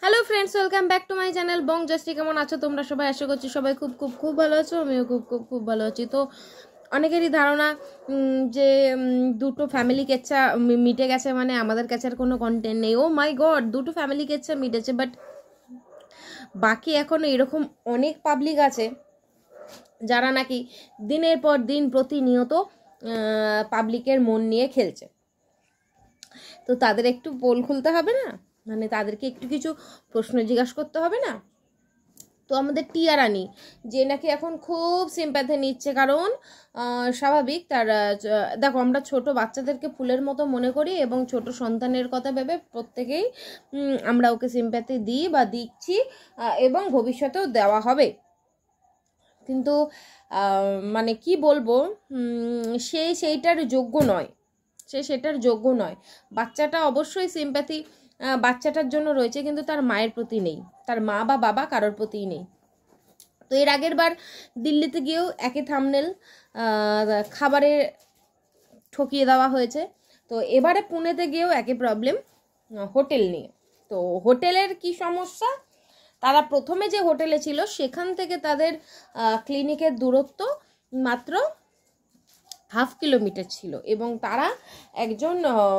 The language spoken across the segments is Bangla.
Hello friends, welcome back to my channel বং জাস্টি। কেমন আছো তোমরা সবাই? আশা করছি সবাই খুব খুব খুব ভালো আছো। আমিও খুব খুব খুব ভালো আছি। তো অনেকেরই ধারণা যে দুটো ফ্যামিলি কেচ্ছা মিটে গেছে, মানে আমাদের কাছে আর কোনো কন্টেন্ট নেই। ও মাই গড, দুটো ফ্যামিলি কেচ্ছা মিটেছে, বাট বাকি এখনও এরকম অনেক পাবলিক আছে যারা নাকি দিনের পর দিন প্রতিনিয়ত পাবলিকের মন নিয়ে খেলছে। তো তাদের একটু পোল খুলতে হবে না? মানে তাদেরকে একটু কিছু প্রশ্ন জিজ্ঞাসা করতে হবে না? তো আমাদের টিয়া রানী যে নাকি এখন খুব সিম্প্যাথি নিচ্ছে, কারণ স্বাভাবিক তার দেখো, আমরা ছোট বাচ্চাদেরকে ফুলের মতো মনে করি এবং ছোট সন্তানের কথা ভেবে প্রত্যেকেই আমরা ওকে সিম্প্যাথি দিই বা দিচ্ছি, এবং ভবিষ্যতেও দেওয়া হবে। কিন্তু মানে কি বলবো, সেইটার যোগ্য নয়, সেটার যোগ্য নয়। বাচ্চাটা অবশ্যই সিম্প্যাথি বাচ্চাটার জন্য রয়েছে, কিন্তু তার মায়ের প্রতি নেই, তার মা বা বাবা কারোর প্রতিই নেই। তো এর আগের বার দিল্লিতে গিয়েও একই থাম্বনেল খাবারে ঠকিয়ে দেওয়া হয়েছে। তো এবারে পুনেতে গিয়েও একই প্রবলেম, হোটেল নিয়ে। তো হোটেলের কি সমস্যা, তারা প্রথমে যে হোটেলে ছিল সেখান থেকে তাদের ক্লিনিকের দূরত্ব মাত্র 1/2 কিলোমিটার ছিল, এবং তারা একজন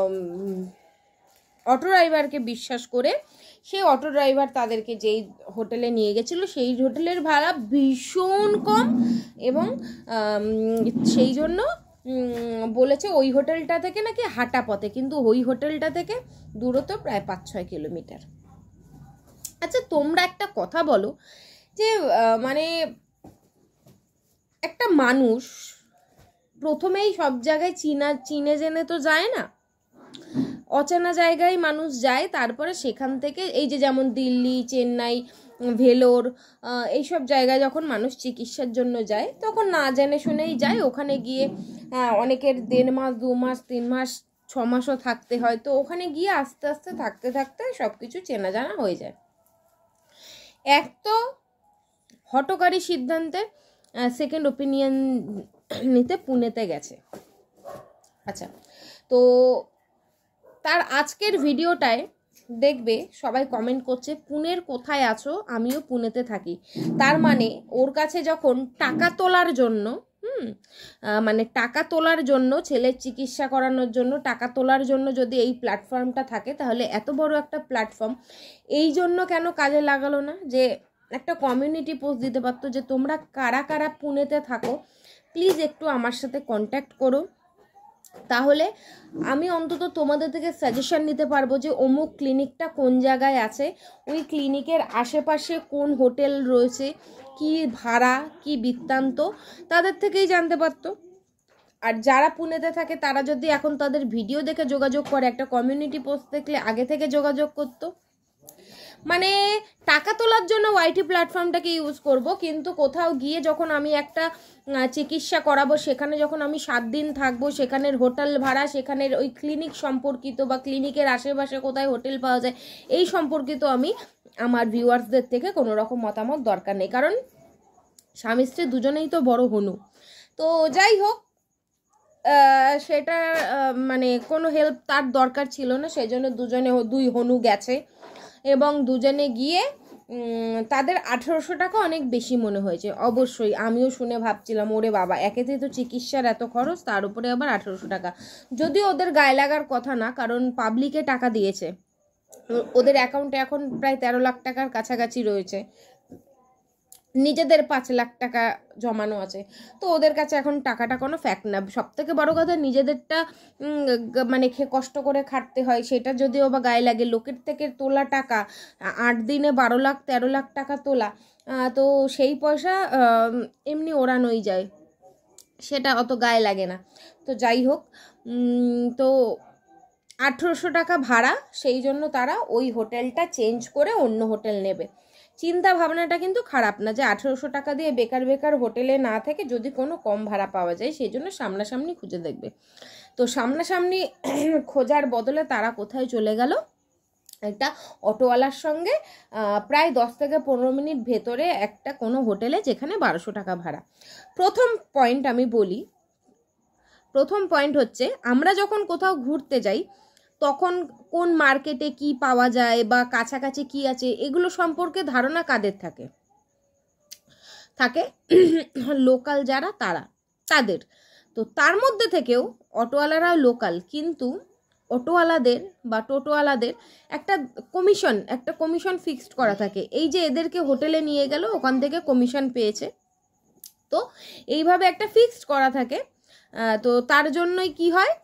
অটো ড্রাইভারকে বিশ্বাস করে সেই অটো ড্রাইভার তাদেরকে যেই হোটেলে নিয়ে গেছিলো সেই হোটেলের ভাড়া ভীষণ কম, এবং সেই জন্য বলেছে ওই হোটেলটা থেকে নাকি হাঁটা পথে, কিন্তু ওই হোটেলটা থেকে দূরত্ব প্রায় 5-6 কিলোমিটার। আচ্ছা, তোমরা একটা কথা বলো যে মানে একটা মানুষ প্রথমেই সব জায়গায় চিনে জেনে তো যায় না, অচেনা জায়গায় মানুষ যায়, তারপরে সেখান থেকে এই যে যেমন দিল্লি, চেন্নাই, ভেলোর, এইসব জায়গায় যখন মানুষ চিকিৎসার জন্য যায় তখন না জেনে শুনেই যায়। ওখানে গিয়ে অনেকের 1.5 মাস, 2 মাস, 3 মাস, 6 মাসও থাকতে হয়। তো ওখানে গিয়ে আস্তে আস্তে থাকতে থাকতে সব কিছু চেনা জানা হয়ে যায়। এক তো হঠকারী সিদ্ধান্তে সেকেন্ড ওপিনিয়ন নিতে পুনেতে গেছে। আচ্ছা, তো তার আজকের ভিডিওটায় দেখবে সবাই কমেন্ট করছে পুনের কোথায় আছো, আমিও পুনেতে থাকি। তার মানে ওর কাছে যখন টাকা তোলার জন্য মানে টাকা তোলার জন্য, ছেলের চিকিৎসা করানোর জন্য টাকা তোলার জন্য যদি এই প্ল্যাটফর্মটা থাকে, তাহলে এত বড় একটা প্ল্যাটফর্ম এই জন্য কেন কাজে লাগালো না? যে একটা কমিউনিটি পোস্ট দিতে পারতো যে তোমরা কারা কারা পুনেতে থাকো প্লিজ একটু আমার সাথে কন্ট্যাক্ট করো, তাহলে আমি অন্তত তোমাদের থেকে সাজেশন নিতে পারবো যে অমুক ক্লিনিকটা কোন জায়গায় আছে, ওই ক্লিনিকের আশেপাশে কোন হোটেল রয়েছে, কি ভাড়া, কি বৃত্তান্ত, তাদের থেকেই জানতে পারতো। আর যারা পুনেতে থাকে তারা যদি এখন তাদের ভিডিও দেখে যোগাযোগ করে, একটা কমিউনিটি পোস্ট দেখলে আগে থেকে যোগাযোগ করতো। মানে টাকা তোলার জন্য ওয়াইটি প্ল্যাটফর্মটাকে ইউজ করব, কিন্তু কোথাও গিয়ে যখন আমি একটা চিকিৎসা করাবো, সেখানে যখন আমি 7 দিন থাকবো, সেখানের হোটেল ভাড়া, সেখানের ওই ক্লিনিক সম্পর্কিত বা ক্লিনিকের আশেপাশে কোথায় হোটেল পাওয়া যায় এই সম্পর্কিত আমি আমার ভিউয়ার্সদের থেকে কোনো রকম মতামত দরকার নেই, কারণ স্বামী স্ত্রী দুজনেই তো বড় হনু। তো যাই হোক, সেটা মানে কোনো হেল্প তার দরকার ছিল না, সেই জন্য দুই হনু গেছে, এবং দুজনে গিয়ে তাদের 1800 টাকা অনেক বেশি মনে হয়েছে। অবশ্যই আমিও শুনে ভাবছিলাম ওরে বাবা, একেতেই তো চিকিৎসার এত খরচ, তার উপরে আবার 1800 টাকা। যদিও ওদের গায়ে লাগার কথা না, কারণ পাবলিকে টাকা দিয়েছে, ওদের অ্যাকাউন্টে এখন প্রায় 13 লাখ টাকার কাছাকাছি রয়েছে, নিজেদের 5 লাখ টাকা জমানো আছে। তো ওদের কাছে এখন টাকাটা কোনো ফ্যাক্ট না। সব থেকে বড় কথা, নিজেদেরটা মানে কষ্ট করে খাটতে হয়, সেটা যদিও বা গায়ে লাগে। লোকের থেকে তোলা টাকা, 8 দিনে 12 লাখ 13 লাখ টাকা তোলা, তো সেই পয়সা এমনি ওড়ানোই যায়, সেটা অত গায়ে লাগে না। তো যাই হোক, তো 1800 টাকা ভাড়া, সেই জন্য তারা ওই হোটেলটা চেঞ্জ করে অন্য হোটেল নেবে। চিন্তা ভাবনাটা কিন্তু খারাপ না, যে 1800 টাকা দিয়ে বেকার বেকার হোটেলে না থেকে যদি কোনো কম ভাড়া পাওয়া যায়, সেই জন্য সামনাসামনি খুঁজে দেখবে। তো সামনাসামনি খোঁজার বদলে তারা কোথায় চলে গেল, একটা অটোওয়ালার সঙ্গে প্রায় 10 থেকে 15 মিনিট ভেতরে একটা কোনো হোটেলে, যেখানে 1200 টাকা ভাড়া। প্রথম পয়েন্ট হচ্ছে, আমরা যখন কোথাও ঘুরতে যাই তখন কোন মার্কেটে কি পাওয়া যায় বা কাছাকাছি কি আছে এগুলো সম্পর্কে ধারণা কাদের থাকে? থাকে লোকাল যারা তাদের। তো তার মধ্যে থেকেও অটোওয়ালারাও লোকাল, কিন্তু অটোওয়ালাদের বা টোটোওয়ালাদের একটা কমিশন ফিক্সড করা থাকে। এই যে এদেরকে হোটেলে নিয়ে গেল, ওখান থেকে কমিশন পেয়েছে, তো এইভাবে একটা ফিক্সড করা থাকে। তো তার জন্যই কি হয়,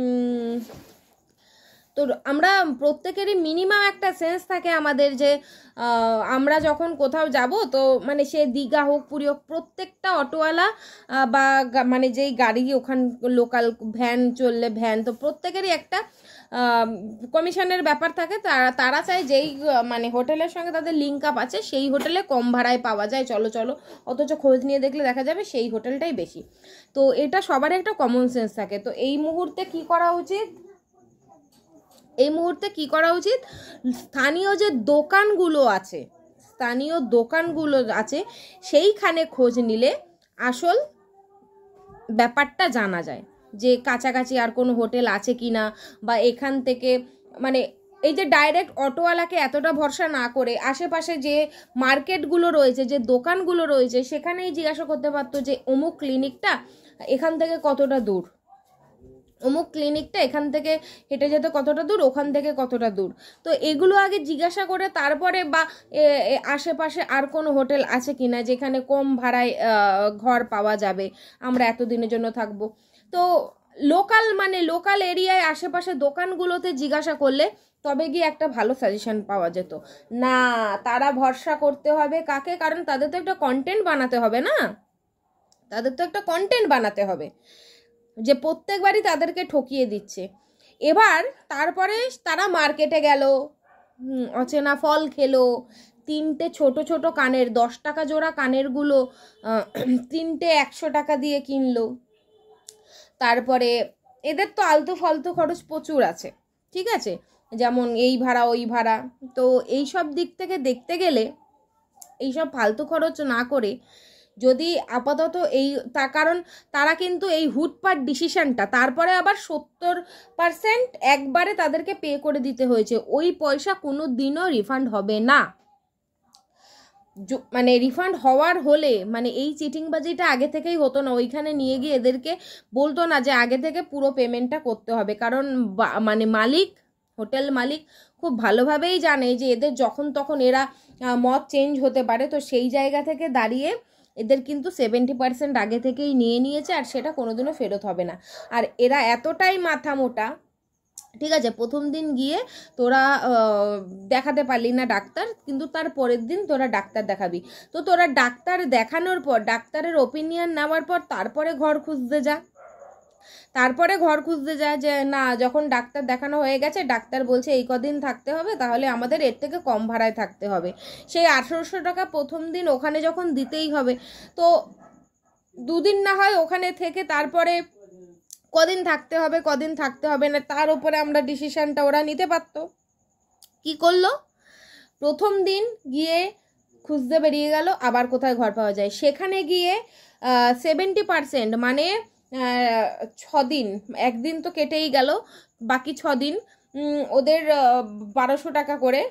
তো আমরা প্রত্যেকেরই মিনিমাম একটা সেন্স থাকে আমাদের যে আমরা যখন কোথাও যাব, তো মানে সে দীঘা হোক পুরী হোক, প্রত্যেকটা অটোওয়ালা বা মানে যেই গাড়ি ওখান লোকাল ভ্যান চললে ভ্যান, তো প্রত্যেকেরই একটা কমিশনের ব্যাপার থাকে। তারা চায় যেই মানে হোটেলের সঙ্গে তাদের লিঙ্ক আপ আছে সেই হোটেলে কম ভাড়ায় পাওয়া যায়, চলো, অথচ খোঁজ নিয়ে দেখলে দেখা যাবে সেই হোটেলটাই বেশি। তো এটা সবার একটা কমন সেন্স থাকে। তো এই মুহূর্তে কি করা উচিত, স্থানীয় যে দোকানগুলো আছে সেইখানে খোঁজ নিলে আসল ব্যাপারটা জানা যায় যে কাছাকাছি আর কোনো হোটেল আছে কি না, বা এখান থেকে মানে এই যে ডাইরেক্ট অটোওয়ালাকে এতটা ভরসা না করে আশেপাশে যে মার্কেটগুলো রয়েছে, যে দোকানগুলো রয়েছে, সেখানেই জিজ্ঞাসা করতে পারতো যে অমুক ক্লিনিকটা এখান থেকে কতটা দূর, অমুক ক্লিনিকটা এখান থেকে হেঁটে যেতে কতটা দূর, ওখান থেকে কতটা দূর। তো এগুলো আগে জিজ্ঞাসা করে তারপরে, বা আশেপাশে আর কোনো হোটেল আছে কি না যেখানে কম ভাড়ায় ঘর পাওয়া যাবে, আমরা এতদিনের জন্য থাকবো। তো লোকাল এরিয়ায় আশেপাশে দোকানগুলোতে জিজ্ঞাসা করলে তবে গিয়ে একটা ভালো সাজেশন পাওয়া যেত। না, তারা ভরসা করতে হবে কাকে? কারণ তাদের তো একটা কন্টেন্ট বানাতে হবে যে প্রত্যেকবারই তাদেরকে ঠকিয়ে দিচ্ছে। এবার তারপরে তারা মার্কেটে গেল, অচেনা ফল খেলো, 3টে ছোট কানের 10 টাকা জোড়া কানেরগুলো 3টে 100 টাকা দিয়ে কিনলো। তারপরে এদের তো আলতু ফালতু খরচ প্রচুর আছে, ঠিক আছে, যেমন এই ভাড়া ওই ভাড়া। তো এইসব দিক থেকে দেখতে গেলে এইসব ফালতু খরচ না করে যদি আপাতত কারণ তারা কিন্তু এই হুটপাট ডিসিশনটা তারপরে আবার 70% একবারে তাদেরকে পে করে দিতে হয়েছে, ওই পয়সা কোনো দিনও রিফান্ড হবে না। মানে রিফান্ড হওয়ার হলে মানে এই চিটিংবাজিটা আগে থেকেই হতো না, ওইখানে নিয়ে গিয়ে এদেরকে বলতো না যে আগে থেকে পুরো পেমেন্টটা করতে হবে। কারণ মানে হোটেল মালিক খুব ভালোভাবেই জানে যে এদের যখন তখন এরা মত চেঞ্জ হতে পারে। তো সেই জায়গা থেকে দাঁড়িয়ে এদের কিন্তু 70% আগে থেকেই নিয়ে নিয়েছে, আর সেটা কোনোদিনও ফেরত হবে না। আর এরা এতটাই মাথা মোটা, ঠিক আছে, প্রথম দিন গিয়ে তোরা দেখাতে পারলি না ডাক্তার, কিন্তু তার পরের দিন তোরা ডাক্তার দেখাবি। তো তোরা ডাক্তার দেখানোর পর, ডাক্তারের ওপিনিয়ন নেওয়ার পর তারপরে ঘর খুঁজতে যায় যে না, যখন ডাক্তার দেখানো হয়ে গেছে, ডাক্তার বলছে এই কদিন থাকতে হবে, তাহলে আমাদের এর থেকে কম ভাড়ায় থাকতে হবে। সেই 1800 টাকা প্রথম দিন ওখানে যখন দিতেই হবে, তো 2 দিন না হয় ওখানে থেকে তারপরে কদিন থাকতে হবে না, তার উপরে আমরা ডিসিশনটা ওরা নিতে পারতো। কি করলো, প্রথম দিন গিয়ে খুঁজতে বেরিয়ে গেল আবার কোথায় ঘর পাওয়া যায়, সেখানে গিয়ে 70% মানে 6 দিন, একদিন তো কেটেই গেল, বাকি 6 দিন ওদের 1200 টাকা করে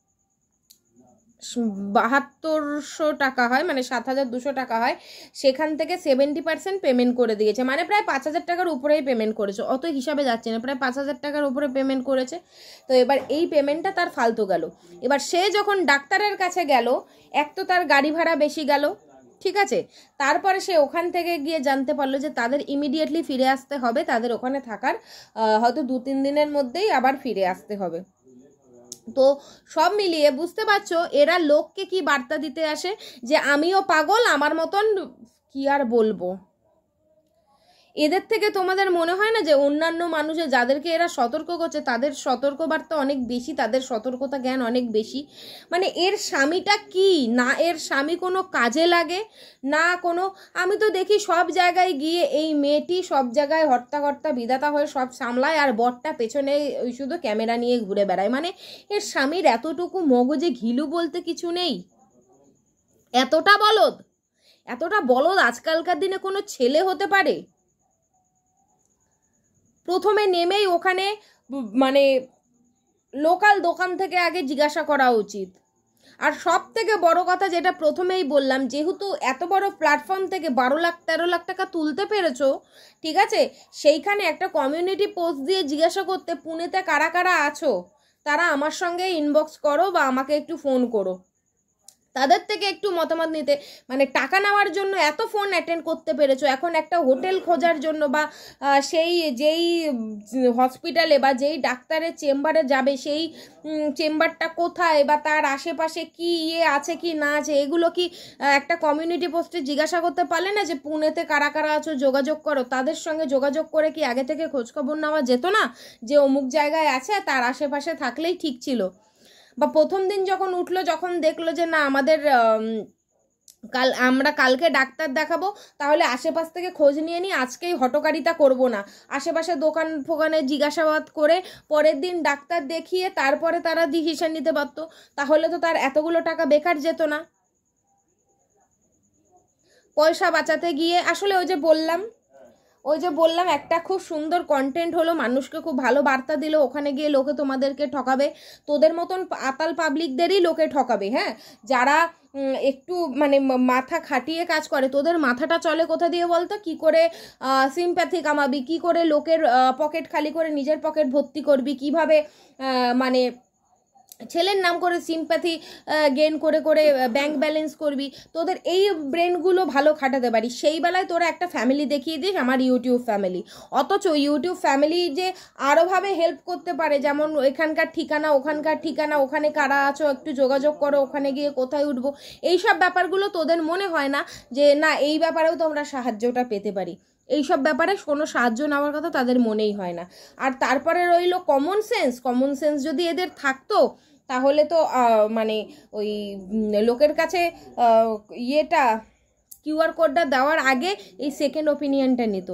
7200 টাকা হয়, মানে 7200 টাকা হয়। সেখান থেকে 70% পেমেন্ট করে দিয়েছে, মানে প্রায় 5000 টাকার উপরেই পেমেন্ট করেছে, অত হিসাবে যাচ্ছে না, প্রায় 5000 টাকার উপরে পেমেন্ট করেছে। তো এবার এই পেমেন্টটা তার ফালতু গেল। এবার সে যখন ডাক্তারের কাছে গেল, এক তো তার গাড়ি ভাড়া বেশি গেল, ঠিক আছে, তারপরে সে ওখান থেকে গিয়ে জানতে পারলো যে তাদের ইমিডিয়েটলি ফিরে আসতে হবে, তাদের ওখানে থাকার হয়তো 2-3 দিনের মধ্যেই আবার ফিরে আসতে হবে। তো সব মিলিয়ে বুঝতে পারছো এরা লোককে কি বার্তা দিতে আসে, যে আমিও পাগল, আমার মতন কি আর বলবো। এদের থেকে তোমাদের মনে হয় না যে অন্যান্য মানুষের যাদেরকে এরা সতর্ক করছে তাদের সতর্কবার্তা অনেক বেশি, তাদের সতর্কতা জ্ঞান অনেক বেশি? মানে এর স্বামীটা কি না, এর স্বামী কোনো কাজে লাগে না কোনো, আমি তো দেখি সব জায়গায় গিয়ে এই মেয়েটি সব জায়গায় হর্তাকর্তা বিধাতা হয়ে সব সামলায়, আর বরটা পেছনে ওই শুধু ক্যামেরা নিয়ে ঘুরে বেড়ায়। মানে এর স্বামীর এতটুকু মগজে ঘিলু বলতে কিছু নেই? এতটা বলদ আজকালকার দিনে কোনো ছেলে হতে পারে? প্রথমে নেমেই ওখানে মানে লোকাল দোকান থেকে আগে জিজ্ঞাসা করা উচিত। আর সব থেকে বড় কথা যেটা প্রথমেই বললাম, যেহেতু এত বড় প্ল্যাটফর্ম থেকে 12-13 লাখ টাকা তুলতে পেরেছো, ঠিক আছে, সেইখানে একটা কমিউনিটি পোস্ট দিয়ে জিজ্ঞাসা করতে পুনেতে কারা কারা আছো তারা আমার সঙ্গে ইনবক্স করো বা আমাকে একটু ফোন করো, তাদের থেকে একটু মতামত নিতে। মানে টাকা নেওয়ার জন্য এত ফোন অ্যাটেন্ড করতে পেরেছো, এখন একটা হোটেল খোঁজার জন্য বা যেই হসপিটালে বা যেই ডাক্তারের চেম্বারে যাবে সেই চেম্বারটা কোথায় বা তার আশেপাশে কি আছে কি না আছে, এগুলো কি একটা কমিউনিটি পোস্টে জিজ্ঞাসা করতে পারলে না যে পুনেতে কারা কারা আছো যোগাযোগ করো? তাদের সঙ্গে যোগাযোগ করে কি আগে থেকে খোঁজখবর নেওয়া যেত না যে অমুক জায়গায় আছে, তার আশেপাশে থাকলেই ঠিক ছিল? বা প্রথম দিন যখন উঠলো, যখন দেখলো যে না আমাদের আমরা কালকে ডাক্তার দেখাবো, তাহলে আশেপাশ থেকে খোঁজ নিয়ে নিই, আজকেই হটকারিতা করব না, আশেপাশে দোকান ফোকানে জিজ্ঞাসাবাদ করে পরের দিন ডাক্তার দেখিয়ে তারপরে তারা ডিসিশন নিতে পারতো। তাহলে তো তার এতগুলো টাকা বেকার যেত না। পয়সা বাঁচাতে গিয়ে আসলে ওই যে বললাম একটা খুব সুন্দর কন্টেন্ট হলো, মানুষকে খুব ভালো বার্তা দিল, ওখানে গিয়ে লোকে তোমাদেরকে ঠকাবে, তোদের মতন আতাল পাবলিকদেরই লোকে ঠকাবে। হ্যাঁ, যারা একটু মানে মাথা খাটিয়ে কাজ করে, তোদের মাথাটা চলে কোথা দিয়ে বলতো? কি করে সিম্প্যাথি কামাবি, কি করে লোকের পকেট খালি করে নিজের পকেট ভর্তি করবি, কিভাবে মানে ছেলের নাম করে সিম্প্যাথি গেইন করে করে ব্যাংক ব্যালেন্স করবি, তোদের এই ব্রেনগুলো ভালো খাটাতে পারি। সেই বেলায় তোরা একটা ফ্যামিলি দেখিয়ে দিস, আমার ইউটিউব ফ্যামিলি, অথচ ইউটিউব ফ্যামিলি যে আরোভাবে হেল্প করতে পারে, যেমন এখানকার ঠিকানা, ওখানকার ঠিকানা, ওখানে কারা আছো একটু যোগাযোগ করো, ওখানে গিয়ে কোথায় উঠবো, এইসব ব্যাপারগুলো তোদের মনে হয় না যে না এই ব্যাপারেও তো আমরা সাহায্যটা পেতে পারি? এইসব ব্যাপারে কোনো সাহায্য নেওয়ার কথা তাদের মনেই হয় না। আর তারপরে রইল কমন সেন্স যদি এদের থাকতো তাহলে তো মানে ওই লোকের কাছে ইয়েটা কিউআর কোডটা দেওয়ার আগে এই সেকেন্ড ওপিনিয়নটা নিত।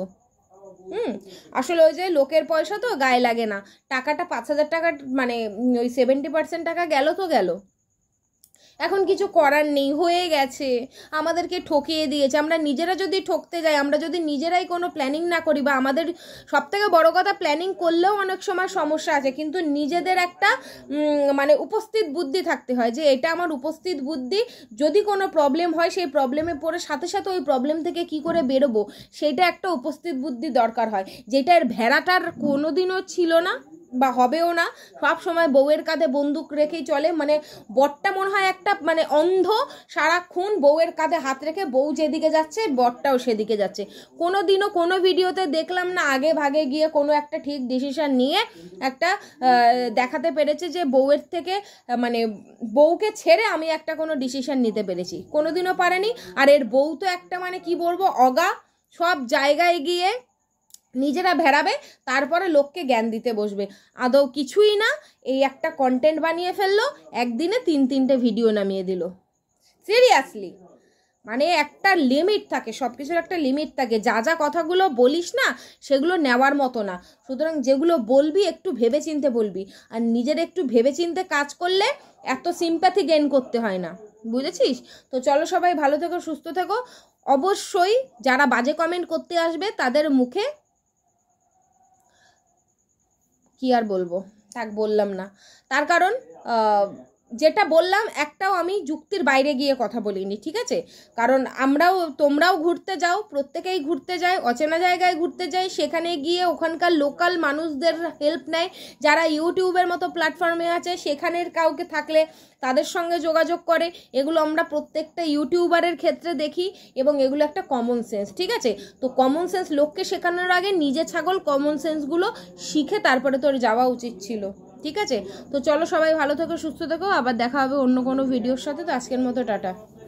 আসলে ওই যে লোকের পয়সা তো গায়ে লাগে না, টাকাটা 5,000 টাকা মানে ওই 70% টাকা গেল তো গেল, এখন কিছু করার নেই, হয়ে গেছে, আমাদেরকে ঠকিয়ে দিয়েছে। আমরা নিজেরা যদি ঠকতে যাই, আমরা যদি নিজেরাই কোনো প্ল্যানিং না করি, বা আমাদের সবথেকে বড় কথা প্ল্যানিং করলেও অনেক সময় সমস্যা আছে, কিন্তু নিজেদের একটা মানে উপস্থিত বুদ্ধি থাকতে হয় যে এটা আমার উপস্থিত বুদ্ধি, যদি কোনো প্রবলেম হয় সেই প্রবলেমে পড়ে সাথে সাথে ওই প্রবলেম থেকে কি করে বেরোবো সেটা একটা উপস্থিত বুদ্ধি দরকার হয়, যেটার ভেড়াটার কোনোদিনও ছিল না বা হবেও না। সব সময় বউয়ের কাঁধে বন্দুক রেখেই চলে, মানে বরটা মনে হয় একটা মানে অন্ধ, সারাক্ষণ বউয়ের কাঁধে হাত রেখে বউ যেদিকে যাচ্ছে বরটাও সেদিকে যাচ্ছে। কোনো দিনও কোনো ভিডিওতে দেখলাম না আগে ভাগে গিয়ে কোনো একটা ঠিক ডিসিশন নিয়ে একটা দেখাতে পেরেছে যে বউয়ের থেকে মানে বউকে ছেড়ে আমি একটা কোনো ডিসিশন নিতে পেরেছি, কোনো দিনও পারেনি। আর এর বউ তো একটা মানে কি বলবো অগা, সব জায়গায় গিয়ে নিজেরা ভেড়াবে, তারপরে লোককে জ্ঞান দিতে বসবে, আদৌ কিছুই না, এই একটা কন্টেন্ট বানিয়ে ফেললো, একদিনে 3-3টে ভিডিও নামিয়ে দিল। সিরিয়াসলি, মানে একটা লিমিট থাকে, সব কিছুর একটা লিমিট থাকে, যা যা কথাগুলো বলিস না সেগুলো নেওয়ার মতো না, সুতরাং যেগুলো বলবি একটু ভেবেচিন্তে বলবি, আর নিজের একটু ভেবেচিন্তে কাজ করলে এত সিম্প্যাথি গেইন করতে হয় না, বুঝেছিস? তো চলো সবাই ভালো থেকো, সুস্থ থেকো। অবশ্যই যারা বাজে কমেন্ট করতে আসবে তাদের মুখে কি আর বলবো, থাক বললাম না, তার কারণ যেটা বললাম একটাও আমি যুক্তির বাইরে গিয়ে কথা বলিনি, ঠিক আছে? কারণ তোমরাও ঘুরতে যাও, প্রত্যেকেই ঘুরতে যায়, অচেনা জায়গায় ঘুরতে যায়, সেখানে গিয়ে ওখানকার লোকাল মানুষদের হেল্প নেয়, যারা ইউটিউবের মতো প্ল্যাটফর্মে আছে সেখানের কাউকে থাকলে তাদের সঙ্গে যোগাযোগ করে, এগুলো আমরা প্রত্যেকটা ইউটিউবারের ক্ষেত্রে দেখি, এবং এগুলো একটা কমন সেন্স, ঠিক আছে? তো কমন সেন্স লোককে শেখানোর আগে নিজে ছাগল কমন সেন্সগুলো শিখে তারপরে তোর যাওয়া উচিত ছিল, ঠিক আছে? তো চলো সবাই ভালো থেকো, সুস্থ থেকো, আবার দেখা হবে অন্য কোনো ভিডিওর সাথে। তো আজকের মতো টাটা।